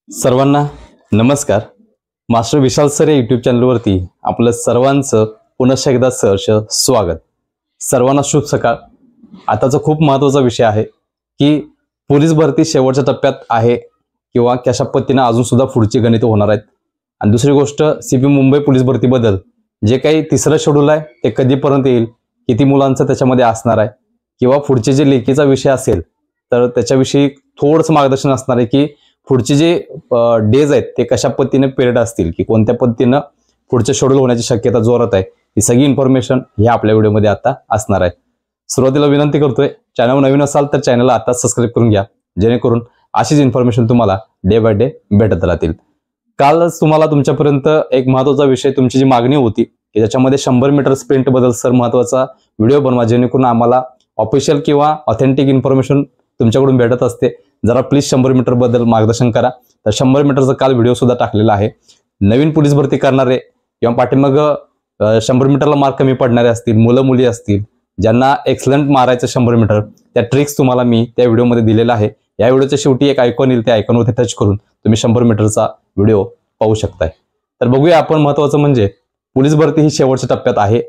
सर्वांना नमस्कार। Master Vishal sir या यूट्यूब चॅनलवरती आपलं सर्वांचं पुन्हा एकदा सहर्ष स्वागत। सर्वांना शुभ सकाळ। आताचा खूप महत्त्वाचा विषय आहे की पोलीस भरती शेवटच्या टप्प्यात आहे किंवा कशा पद्धतीने अजून सुद्धा पुढची गणित होणार आहेत। आणि दुसरी गोष्ट सीपी मुंबई पोलीस भरतीबद्दल जे काही तिसरं शेड्यूल आहे ते कधीपर्यंत येईल, किती मुलांचं त्याच्यामध्ये असणार आहे किंवा पुढचे जे लेखीचा विषय असेल तर त्याच्याविषयी थोडंसं मार्गदर्शन असणार आहे की पुढचे जे डेज आहेत ते कशा पद्धतीने पिरियड असतील की कोणत्या पद्धतीने पुढचे शेड्यूल होण्याची शक्यता जोरात आहे। ही सगळी इन्फॉर्मेशन हे आपल्या व्हिडिओमध्ये आता असणार आहे। सुरुवातीला विनंती करतोय, चॅनल नवीन असाल तर चॅनलला आता सबस्क्राइब करून घ्या, जेणेकरून अशीच इन्फॉर्मेशन तुम्हाला डे बाय डे भेटत राहतील। कालच तुम्हाला तुमच्यापर्यंत एक महत्त्वाचा विषय, तुमची जी मागणी होती की ज्याच्यामध्ये 100 मीटर स्प्रिंट बद्दल सर महत्त्वाचा व्हिडिओ बनवा, जेणेकरून आम्हाला ऑफिशियल किंवा ऑथेंटिक इन्फॉर्मेशन तुमच्याकडून भेटत असते। जरा प्लीज 100 मीटर बद्दल मार्गदर्शन करा। तर 100 मीटरचा काल व्हिडिओ सुद्धा टाकलेला आहे। नवीन पोलीस भरती करणारे किंवा पाठीमाग 100 मीटरला मार्क कमी पडणारे असतील, मुलं मुली असतील ज्यांना एक्सलंट मारायचं 100 मीटर, त्या ट्रिक्स तुम्हाला मी त्या व्हिडिओमध्ये दिलेला आहे। या व्हिडिओच्या शेवटी एक आयकॉन येईल, त्या आयकॉनवरती टच करून तुम्ही 100 मीटरचा व्हिडिओ पाहू शकताय। तर बघूया आपण, महत्त्वाचं म्हणजे पोलीस भरती ही शेवटच्या टप्प्यात आहे।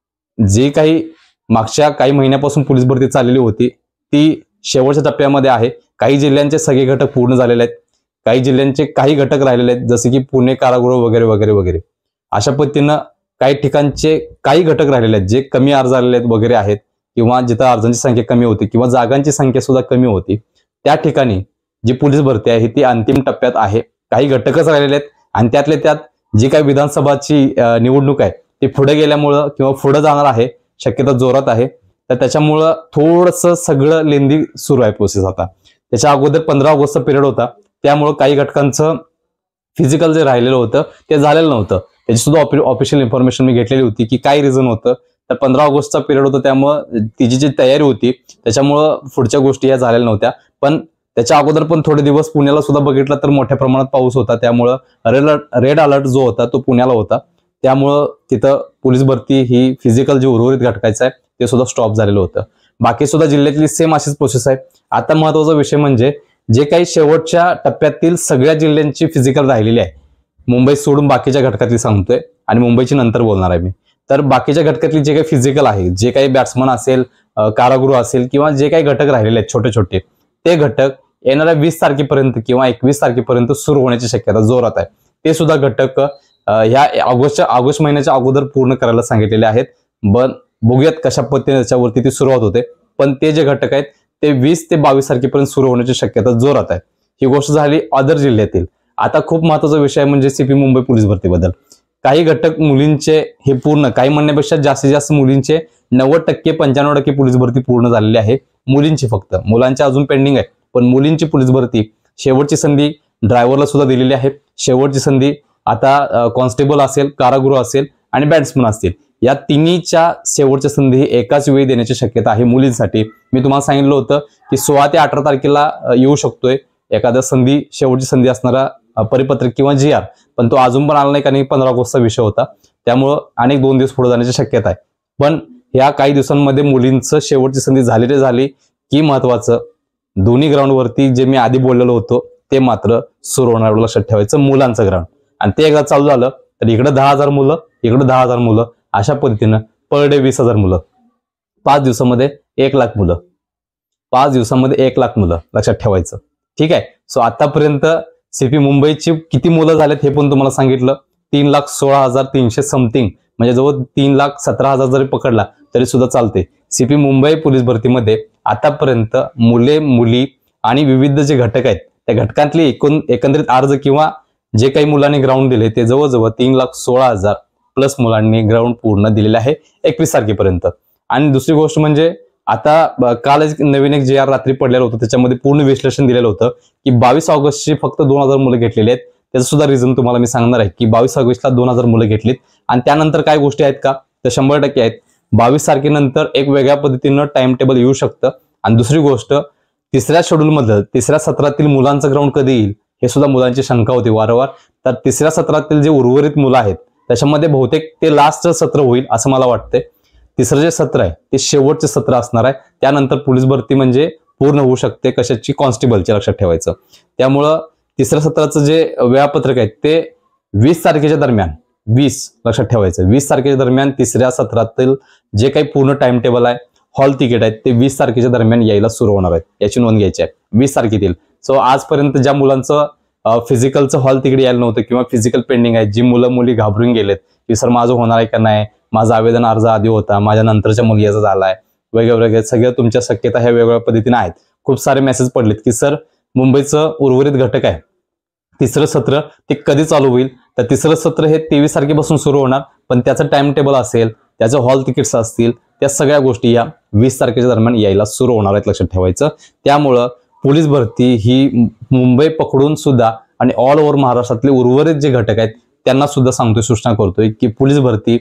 जे काही मागच्या काही महिन्यापासून पोलीस भरती चाललेली होती ती शेवटच्या टप्प्यामध्ये आहे। काही जिल्ह्यांचे सगळे घटक पूर्ण झालेले आहेत, काही जिल्ह्यांचे काही घटक राहिलेले आहेत, जसे की पुणे कारागृह वगैरे वगैरे वगैरे। अशा पद्धतीनं काही ठिकाणचे काही घटक राहिलेले आहेत जे कमी अर्ज आलेले आहेत वगैरे आहेत, किंवा जिथं अर्जांची संख्या कमी होती किंवा जागांची संख्या सुद्धा कमी होती, त्या ठिकाणी जी पोलीस भरती आहे ती अंतिम टप्प्यात आहे। काही घटकच राहिलेले आहेत आणि त्यातले त्यात जी काही विधानसभाची निवडणूक आहे ती पुढे गेल्यामुळं किंवा पुढे जाणार आहे, शक्यता जोरात आहे। तर त्याच्यामुळं थोडंसं सगळं लेंदी सुरू आहे प्रोसेस। आता त्याच्या अगोदर 15 ऑगस्टचा पिरियड होता, त्यामुळं काही घटकांचं फिजिकल जे राहिलेलं होतं ते झालेलं नव्हतं। त्याची सुद्धा ऑफिशियल इन्फॉर्मेशन मी घेतलेली होती की काय रिझन होतं। तर 15 ऑगस्टचा पिरियड होता, त्यामुळं तिची जी तयारी होती त्याच्यामुळं पुढच्या गोष्टी या झालेल्या नव्हत्या। पण त्याच्या अगोदर पण थोडे दिवस पुण्याला सुद्धा बघितलं तर मोठ्या प्रमाणात पाऊस होता, त्यामुळं रेड अलर्ट जो होता तो पुण्याला होता, त्यामुळं तिथं पोलीस भरती ही फिजिकल जे उर्वरित घटकायचं आहे ते सुद्धा स्टॉप झालेलं होतं। बाकी सुद्धा जिल्ह्यातली सेम अशीच प्रोसेस आहे। आता महत्त्वाचा विषय म्हणजे जे काही शेवटच्या टप्प्यातील सगळ्या जिल्ह्यांची फिजिकल राहिलेली आहे, मुंबई सोडून बाकीच्या घटकातली सांगतोय आणि मुंबईची नंतर बोलणार आहे मी। तर बाकीच्या घटकातली जे काही फिजिकल आहे, जे काही बॅट्समन असेल, कारागृह असेल किंवा जे काही घटक राहिलेले आहेत छोटे छोटे, ते घटक येणाऱ्या 20 तारखेपर्यंत किंवा 21 तारखेपर्यंत सुरू होण्याची शक्यता जोरात आहे। ते सुद्धा घटक ह्या ऑगस्ट महिन्याच्या अगोदर पूर्ण करायला सांगितलेले आहेत। बघूयात कशा पद्धतीने त्याच्यावरती ती सुरुवात होते, पण ते जे घटक आहेत ते 20 ते 22 तारखेपर्यंत सुरू होण्याची शक्यता जोरात आहे। ही गोष्ट झाली अदर जिल्ह्यातील। आता खूप महत्त्वाचा विषय म्हणजे सीपी मुंबई पोलीस भरतीबद्दल काही घटक मुलींचे हे पूर्ण, काही म्हणण्यापेक्षा जास्तीत जास्त मुलींचे 90% 95% पोलीस भरती पूर्ण झालेली आहे मुलींची। फक्त मुलांची अजून पेंडिंग आहे, पण मुलींची पोलीस भरती शेवटची संधी ड्रायव्हरला सुद्धा दिलेली आहे। शेवटची संधी आता कॉन्स्टेबल असेल, कारागृह असेल आणि बॅट्समन असतील, या तिन्हीच्या शेवटच्या संधी एकाच वेळी देण्याची शक्यता आहे मुलींसाठी। मी तुम्हाला सांगितलं होतं की 16 ते 18 तारखेला येऊ शकतोय एखाद्या संधी, शेवटची संधी असणारा परिपत्रक किंवा GR, पण तो अजून पण आला नाही कारण 15 ऑगस्टचा विषय होता, त्यामुळं अनेक 2 दिवस पुढे जाण्याची शक्यता आहे। पण ह्या काही दिवसांमध्ये मुलींचं शेवटची संधी झाली की महत्वाचं दोन्ही ग्राउंडवरती जे मी आधी बोललेलो होतो ते मात्र सुरू होणार, लक्षात ठेवायचं, मुलांचं ग्राउंड। आणि ते एकदा चालू झालं तर इकडे 10,000 मुलं, इकडे 10,000 मुलं, अशा पद्धतीनं पर डे 20,000 मुलं, 5 दिवसामध्ये 1,00,000 मुलं, 5 दिवसामध्ये 1,00,000 मुलं, लक्षात ठेवायचं। ठीक आहे। सो आतापर्यंत सीपी मुंबईची किती मुलं झालेत हे पण तुम्हाला सांगितलं, 3,16,300 समथिंग, म्हणजे जवळ 3,17,000 जरी पकडला तरी सुद्धा चालते। सीपी मुंबई पोलीस भरतीमध्ये आतापर्यंत मुले मुली आणि विविध जे घटक आहेत त्या घटकांतले एकंदरीत अर्ज किंवा जे काही मुलांनी ग्राउंड दिले ते जवळजवळ 3,16,000 प्लस मुलांनी ग्राउंड पूर्ण दिलेले आहे 21 तारखेपर्यंत। आणि दुसरी गोष्ट म्हणजे आता काल नवीन एक GR रात्री पडलेलं होतं, त्याच्यामध्ये पूर्ण विश्लेषण दिलेलं होतं की 22 ऑगस्टची फक्त 2,000 मुलं घेतलेली आहेत। त्याचं सुद्धा रिझन तुम्हाला मी सांगणार आहे की 22 ऑगस्टला 2,000 मुलं घेतलीत आणि त्यानंतर काय गोष्टी आहेत का, तर 100% आहेत। 22 तारखेनंतर एक वेगळ्या पद्धतीनं टाइम टेबल येऊ शकतं। आणि दुसरी गोष्ट, तिसऱ्या शेड्यूलमधलं तिसऱ्या सत्रातील मुलांचं ग्राउंड कधी येईल हे सुद्धा मुलांची शंका होती वारंवार। तर तिसऱ्या सत्रातील जे उर्वरित मुलं आहेत त्याच्यामध्ये बहुतेक ते लास्ट सत्र होईल असं मला वाटतंय। तिसरं जे सत्र आहे ते शेवटचे सत्र असणार आहे, त्यानंतर पोलीस भरती म्हणजे पूर्ण होऊ शकते कशाची, कॉन्स्टेबलची, लक्षात ठेवायचं। त्यामुळं तिसऱ्या सत्राचं जे वेळापत्रक आहे ते 20 तारखेच्या दरम्यान, 20 लक्षात ठेवायचं, 20 तारखेच्या दरम्यान तिसऱ्या सत्रातील जे काही पूर्ण टाइम टेबल आहे, हॉल तिकीट आहेत ते 20 तारखेच्या दरम्यान यायला सुरू होणार आहेत, याची नोंद घ्यायची आहे 20 तारखेतील. सो आजपर्यंत ज्या मुलांचं फिजिकलचं हॉल तिकीट यायला नव्हतं किंवा फिजिकल पेंडिंग आहे, जी मुलं मुली घाबरून गेलेत की सर माझं होणार आहे का नाही, माझा आवेदन अर्ज आधी होता, माझ्या नंतरच्या मुलगीचा झालाय, वगैरे सगळ्या तुमच्या शक्यता ह्या वेगवेगळ्या पद्धतीने आहेत. खूप सारे मेसेज पडलेत की सर मुंबईचं उर्वरित घटक आहे तिसरं सत्र ते कधी चालू होईल. तर तिसरं सत्र हे 23 तारखेपासून सुरू होणार, पण त्याचं टाइम टेबल असेल, त्याचे हॉल तिकीट्स असतील, त्या सगळ्या गोष्टी या 20 तारखेच्या दरम्यान यायला सुरू होणार आहेत, लक्षात ठेवायचं. त्यामुळं पोलीस भरती ही मुंबई पकडून सुद्धा आणि ऑल ओव्हर महाराष्ट्रातले उर्वरित जे घटक आहेत त्यांना सुद्धा सांगतोय, सूचना करतोय की पोलीस भरती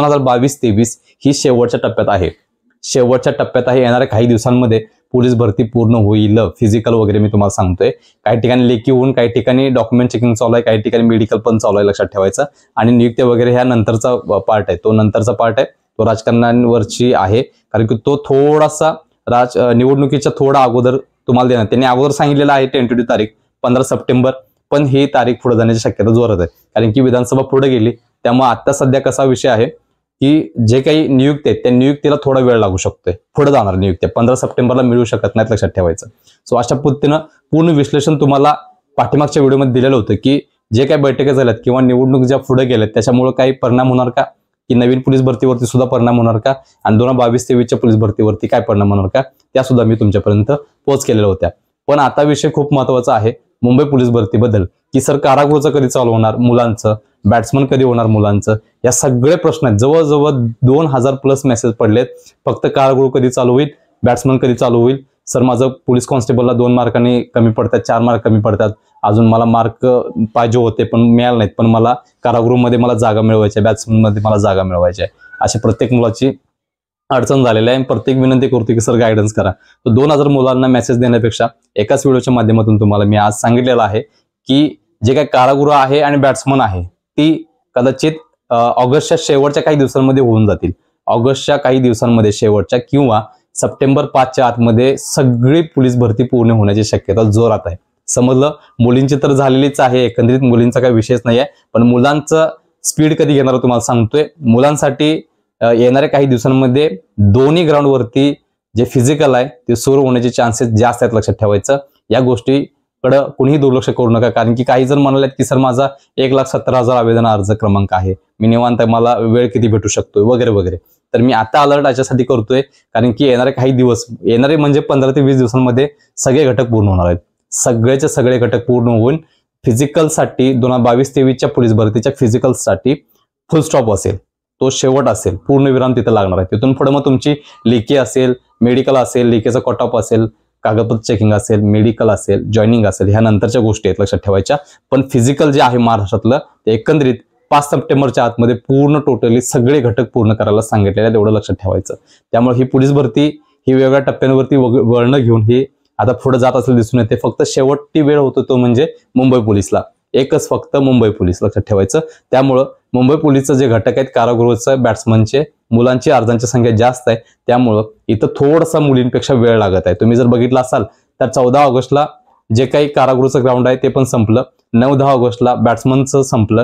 2022-23 ही शेवटच्या टप्प्यात आहे. शेवटच्या टप्प्यात आहे. येणाऱ्या काही दिवसांमध्ये पोलीस भरती पूर्ण होईल. फिजिकल वगैरे मी तुम्हाला सांगतोय, काही ठिकाणी लेखी होऊन काही ठिकाणी डॉक्युमेंट चेकिंग चालू आहे, काही ठिकाणी मेडिकल पण चालू आहे, लक्षात ठेवायचं. आणि नियुक्ती वगैरे ह्या नंतरचा पार्ट आहे, तो नंतरचा पार्ट आहे, तो राजकारणावरची आहे, कारण की तो थोडासा निवडणुकीच्या थोडा अगोदर तुम्हाला देणार. त्यांनी अगोदर सांगितलेलं आहे टेंटेटिव्ह तारीख 15 सप्टेंबर, पण ही तारीख पुढे जाण्याची शक्यता जोरात आहे, कारण की विधानसभा पुढे गेली. त्यामुळे आता सध्या कसा विषय आहे की जे काही नियुक्ती आहेत त्या नियुक्तीला थोडा वेळ लागू शकतोय, पुढे जाणार नियुक्त्या 15 सप्टेंबरला मिळू शकत नाहीत, लक्षात ठेवायचं. सो अशा पद्धतीनं पूर्ण विश्लेषण तुम्हाला पाठीमागच्या व्हिडिओमध्ये दिलेलं होतं की जे काही बैठका झाल्यात किंवा निवडणूक ज्या पुढे गेल्यात त्याच्यामुळे काही परिणाम होणार का, की नवीन पोलीस भरतीवरती सुद्धा परिणाम होणार का, आणि 2022-23च्या पोलीस भरतीवरती काय परिणाम होणार का, त्या सुद्धा मी तुमच्यापर्यंत पोहोच केलेल्या होत्या. पण आता विषय खूप महत्वाचा आहे मुंबई पोलीस भरतीबद्दल, की सर कारागृहाचं कधी चालू होणार मुलांचं, बॅट्समन कधी होणार मुलांचं, या सगळे प्रश्न आहेत. जवळजवळ 2000+ मेसेज पडलेत. फक्त कारागृह कधी चालू होईल, बॅट्समन कधी चालू होईल, सर माझं पोलीस कॉन्स्टेबलला 2 मार्कांनी कमी पडतात, 4 मार्क कमी पडतात, अजून मला मार्क पाहिजे होते पण मिळाले नाहीत, पण मला कारागृहामध्ये मला जागा मिळवायची आहे, बॅट्समन मध्ये मला जागा मिळवायची आहे, अशी प्रत्येक मुलाची अडचण झालेली आहे. प्रत्येक विनंती करतो की सर गायडन्स करा. तर 2000 मुलांना मेसेज देण्यापेक्षा एकाच व्हिडिओच्या माध्यमातून तुम्हाला मी आज सांगितलेलं आहे की जे काही कारागृह आहे आणि बॅट्समन आहे ती कदाचित ऑगस्टच्या शेवटच्या काही दिवसांमध्ये होऊन जातील. ऑगस्टच्या काही दिवसांमध्ये शेवटच्या किंवा सप्टेंबर 5च्या आतमध्ये सगळी पोलीस भरती पूर्ण होण्याची शक्यता जोरात आहे. समजलं, मुलींची तर झालेलीच आहे, एकंदरीत मुलींचा काही विषयच नाही आहे, पण मुलांचं स्पीड कधी घेणार तुम्हाला सांगतोय. मुलांसाठी येणाऱ्या काही दिवसांमध्ये दोन्ही ग्राउंडवरती जे फिजिकल आहे ते सुरू होण्याचे चान्सेस जास्त आहेत, लक्षात ठेवायचं. या गोष्टीकडे कुणीही दुर्लक्ष करू नका, कारण की काही जण म्हणालेत की सर माझा 1,70,000 आवेदन अर्ज क्रमांक आहे, मी निवांत, मला वेळ किती भेटू शकतोय वगैरे वगैरे. तर मी आता अलर्ट याच्यासाठी करतोय कारण की येणारे काही दिवस, येणारे म्हणजे 15 ते 20 दिवसांमध्ये सगळे घटक पूर्ण होणार आहेत. सगळेचे सगळे घटक पूर्ण होऊन फिजिकलसाठी 2022-23च्या पोलीस भरतीच्या फिजिकलसाठी फुल स्टॉप असेल, तो शेवट असेल, पूर्ण विराम तिथे लागणार आहे. तिथून पुढे मग तुमची लेखी असेल, मेडिकल असेल, लेखीचा कट ऑफ असेल, कागदपत्र चेकिंग असेल, मेडिकल असेल, जॉईनिंग असेल, ह्या नंतरच्या गोष्टी आहेत, लक्षात ठेवायच्या. पण फिजिकल जे आहे महाराष्ट्रातलं ते एकंदरीत 5 सप्टेंबरच्या आतमध्ये पूर्ण टोटली सगळे घटक पूर्ण करायला सांगितलेले आहेत, एवढं लक्षात ठेवायचं. त्यामुळे ही पोलीस भरती ही वेगवेगळ्या टप्प्यांवरती वळणं घेऊन ही आता पुढे जात असलेलं दिसून येते. फक्त शेवटची वेळ होतो तो म्हणजे मुंबई पोलीसला, एकच फक्त मुंबई पोलीस, लक्षात ठेवायचं. त्यामुळं मुंबई पोलीसचं जे घटक आहेत कारागृहाचं, बॅट्समनचे, मुलांची अर्जांची संख्या जास्त आहे, त्यामुळं इथं थोडासा मुलींपेक्षा वेळ लागत आहे. तुम्ही जर बघितलं असाल तर 14 ऑगस्टला जे काही कारागृहाचं ग्राउंड आहे ते पण संपलं, 9-10 ऑगस्टला बॅट्समनचं संपलं,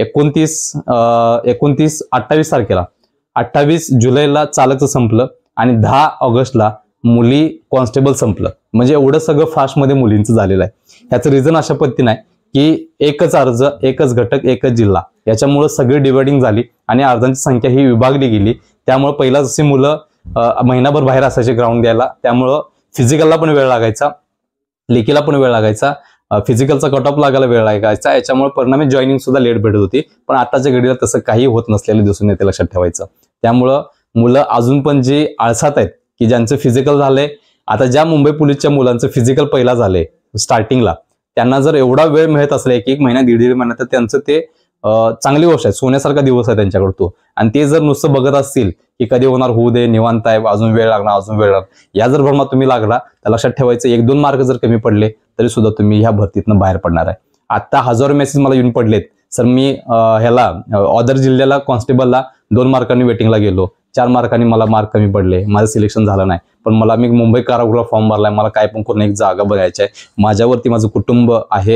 28 तारखेला 28 जुलैला चालकचं संपलं आणि 10 ऑगस्टला मुली कॉन्स्टेबल संपलं. म्हणजे एवढं सगळं फास्टमध्ये मुलींचं झालेलं आहे. ह्याचं रिझन अशा पद्धतीने आहे की एकच अर्ज, एकच घटक, एकच जिल्हा, याच्यामुळे सगळी डिवायडिंग झाली आणि अर्जांची संख्या ही विभागली गेली. त्यामुळे पहिला जशी मुलं महिनाभर बाहेर असायचे ग्राउंड द्यायला, त्यामुळं फिजिकलला पण वेळ लागायचा, लेखीला पण वेळ लागायचा, फिजिकलचा कट ऑफ लागायला वेळ लागायचा, याच्यामुळे परिणामी जॉईनिंग सुद्धा लेट भेटत होती. पण आताच्या घडीला तसं काही होत नसलेलं दिसून येते, लक्षात ठेवायचं. त्यामुळं मुलं अजून पण जी आळसात आहेत की ज्यांचं फिजिकल झालंय, आता ज्या मुंबई पोलीसच्या मुलांचं फिजिकल पहिला झालंय स्टार्टिंगला, त्यांना जर एवढा वेळ मिळत असला 1-1 महिना, 1.5 महिना, तर त्यांचं ते चांगली गोष्ट आहे, सोन्यासारखा दिवस आहे त्यांच्याकडे तो. आणि ते जर नुसतं बघत असतील की कधी होणार, होऊ दे, निवांत आहे, अजून वेळ लागणार, अजून वेळ लागणार, या जर भ्रमात तुम्ही लागला तर लक्षात ठेवायचं 1-2 मार्क जर कमी पडले तरी सुद्धा तुम्ही ह्या भरतीतनं बाहेर पडणार आहे. आता हजारो मेसेज मला येऊन पडलेत, सर मी ह्याला ऑदर जिल्ह्याला कॉन्स्टेबलला 2 मार्कांनी वेटिंगला गेलो, 4 मार्कांनी मला मार्क कमी पडले, माझं सिलेक्शन झालं नाही, पण मी मुंबई कारागृह फॉर्म भरलाय, मला काय पण करून एक जागा बघायची आहे, माझ्यावरती माझं कुटुंब आहे,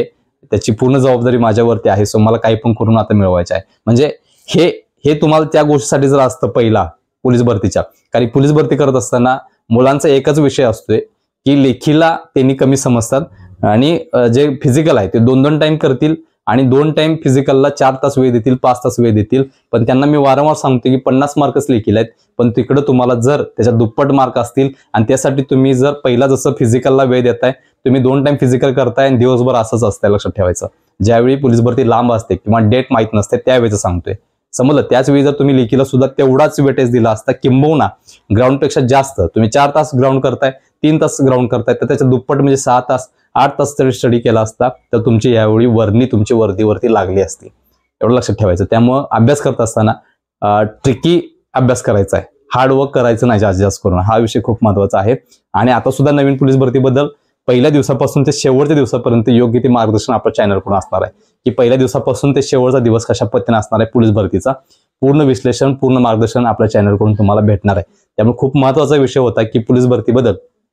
त्याची पूर्ण जबाबदारी माझ्यावरती आहे. सो मला काही पण करून आता मिळवायचं आहे. म्हणजे हे हे तुम्हाला त्या गोष्टीसाठी जर असतं पहिला पोलीस भरतीच्या, कारण पोलीस भरती करत असताना मुलांचा एकच विषय असतोय की लेखीला त्यांनी कमी समजतात आणि जे फिजिकल आहे ते 2-2 टाइम करतील आणि 2 टाइम फिजिकलला 4 तास वेळ देतील, 5 तास वेळ देतील. पण त्यांना मी वारंवार सांगतो की 50 मार्कच लेखीला आहेत, पण तिकडे तुम्हाला जर त्याच्या दुप्पट मार्क असतील आणि त्यासाठी तुम्ही जर पहिला जसं फिजिकलला वेळ देताय, तुम्ही 2 टाइम फिजिकल करताय आणि दिवसभर असंच असतंय, लक्षात ठेवायचं. ज्यावेळी पोलीस भरती लांब असते किंवा डेट माहीत नसते त्यावेळेचं सांगतोय, समजलं. त्याच वेळी जर तुम्ही लेखीला सुद्धा तेवढाच वेटेज दिला असता, किंबहुना ग्राउंडपेक्षा जास्त, तुम्ही 4 तास ग्राउंड करताय, 3 तास ग्राउंड करताय, तर त्याच्या दुप्पट म्हणजे 6 तास 8 तास तरी स्टडी केला असता तर तुमची यावेळी वर्णी तुमची वर्दीवरती लागली असती. एवढं लक्षात ठेवायचं. त्यामुळं अभ्यास करत असताना ट्रिकी अभ्यास करायचा आहे, हार्डवर्क करायचं नाही जास्त करून. हा विषय खूप महत्वाचा आहे. आणि आता सुद्धा नवीन पोलीस भरतीबद्दल पहिल्या दिवसापासून ते शेवटच्या दिवसापर्यंत योग्य ते मार्गदर्शन आपल्या चॅनलकडून असणार आहे की पहिल्या दिवसापासून ते शेवटचा दिवस कशा पद्धतीने असणार आहे पोलीस भरतीचा पूर्ण विश्लेषण, पूर्ण मार्गदर्शन आपल्या चॅनलकडून तुम्हाला भेटणार आहे. त्यामुळे खूप महत्वाचा विषय होता की पोलीस भरतीबद्दल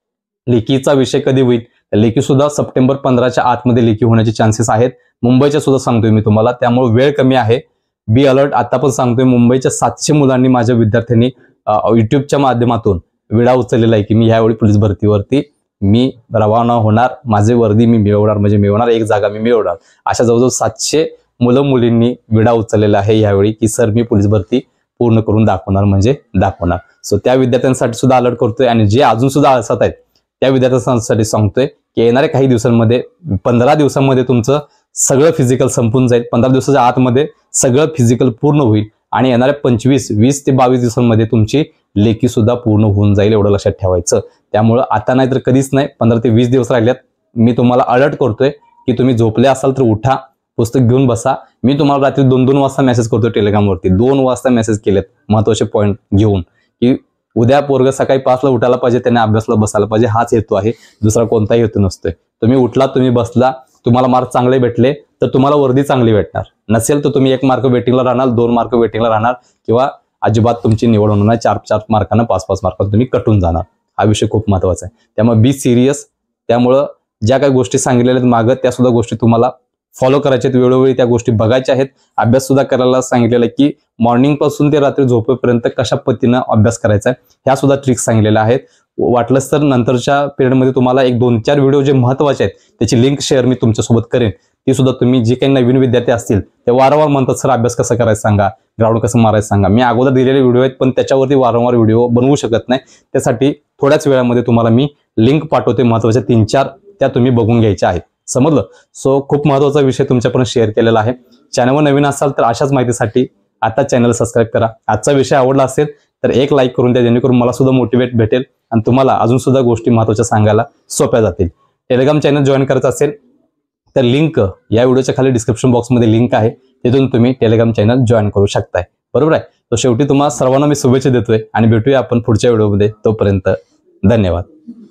लेखीचा विषय कधी होईल. लेखी सुद्धा सप्टेंबर 15च्या आतमध्ये लेखी होण्याचे चान्सेस आहेत. मुंबईच्या सुद्धा सांगतोय मी तुम्हाला, त्यामुळे वेळ कमी आहे. Be alert. आता पण सांगतोय, मुंबईच्या 700 मुलांनी, माझ्या विद्यार्थ्यांनी युट्यूबच्या माध्यमातून विडा उचललेला आहे की मी ह्यावेळी पोलीस भरतीवरती मी रवाना होणार, माझे वर्दी मी मिळवणार, म्हणजे मिळवणार, एक जागा मी मिळवणार. अशा जवळजवळ 700 मुलं मुलींनी विडा उचललेला आहे यावेळी की सर मी पोलीस भरती पूर्ण करून दाखवणार म्हणजे दाखवणार. सो त्या विद्यार्थ्यांसाठी सुद्धा अलर्ट करतोय आणि जे अजून सुद्धा आळसात आहेत त्या विद्यार्थ्यांसाठी सांगतोय की येणाऱ्या काही दिवसांमध्ये 15 दिवसांमध्ये तुमचं सगळं फिजिकल संपून जाईल. 15 दिवसाच्या आतमध्ये सगळं फिजिकल पूर्ण होईल आणि येणाऱ्या 20 ते 22 दिवसांमध्ये तुमची लेखी सुद्धा पूर्ण होऊन जाईल. एवढं लक्षात ठेवायचं. त्यामुळं आता नाही तर कधीच नाही, 15 ते 20 दिवस राहिल्यात. मी तुम्हाला अलर्ट करतोय की तुम्ही झोपले असाल तर उठा, पुस्तक घेऊन बसा. मी तुम्हाला रात्री 2-2 वाजता मेसेज करतो टेलिग्रामवरती, 2 वाजता मेसेज केलेत महत्वाचे पॉईंट घेऊन की उद्या पोरग सकाळी 5ला उठायला पाहिजे, त्याने अभ्यासला बसायला पाहिजे. हाच हेतू आहे, दुसरा कोणताही हेतू नसतोय. तुम्ही उठला, तुम्ही बसला, तुम्हाला मार्क चांगले भेटले तर तुम्हाला वर्दी चांगली भेटणार. नसेल तर तुम्ही 1 मार्क वेटिंगला राहणार, 2 मार्क वेटिंगला राहणार किंवा अजिबात तुमची निवड होणार नाही. 4-4 मार्कानं 5-5 मार्कानं तुम्ही कटून जाणार. हा विषय खूप महत्वाचा आहे. त्यामुळे बी सिरियस. त्यामुळं ज्या काही गोष्टी सांगितलेल्या आहेत मागं, त्या सुद्धा गोष्टी तुम्हाला फॉलो करायच्या आहेत, वेळोवेळी त्या गोष्टी बघायच्या आहेत. अभ्यास सुद्धा करायला सांगितलेलं आहे की मॉर्निंग पासून ते रात्री झोपेपर्यंत कशा पद्धतीनं अभ्यास करायचा आहे, ह्या सुद्धा ट्रिक्स सांगितलेल्या आहेत. वाटलंच तर नंतरच्या पिरियडमध्ये तुम्हाला 1-2-4 व्हिडिओ जे महत्वाचे आहेत त्याची लिंक शेअर मी तुमच्यासोबत करेन. ती सुद्धा तुम्ही जे काही नवीन विद्यार्थी असतील ते वारंवार म्हणतात सर अभ्यास कसा करायचा सांगा, ग्राउंड कसं मारायचं सांगा. मी अगोदर दिलेले व्हिडिओ आहेत पण त्याच्यावरती वारंवार व्हिडिओ बनवू शकत नाही. त्यासाठी थोड्याच वेळामध्ये तुम्हाला मी लिंक पाठवते महत्वाच्या 3-4, त्या तुम्ही बघून घ्यायच्या आहेत. समजलं. सो खूप महत्वाचा विषय तुमच्यापर्यंत शेअर केलेला आहे. चॅनलवर नवीन असाल तर अशाच माहितीसाठी आता चॅनल सबस्क्राईब करा. आजचा विषय आवडला असेल तर एक लाईक करून द्या, जेणेकरून मला सुद्धा मोटिवेट भेटेल आणि तुम्हाला अजून सुद्धा गोष्टी महत्वाच्या सांगायला सोप्या जातील. टेलिग्राम चॅनल जॉईन करायचं असेल तर लिंक या व्हिडिओच्या खाली डिस्क्रिप्शन बॉक्समध्ये लिंक आहे, तिथून तुम्ही टेलिग्राम चॅनल जॉईन करू शकताय. बरोबर आहे. तर शेवटी तुम्हाला सर्वांना मी शुभेच्छा देतोय आणि भेटूया आपण पुढच्या व्हिडिओमध्ये. तोपर्यंत धन्यवाद.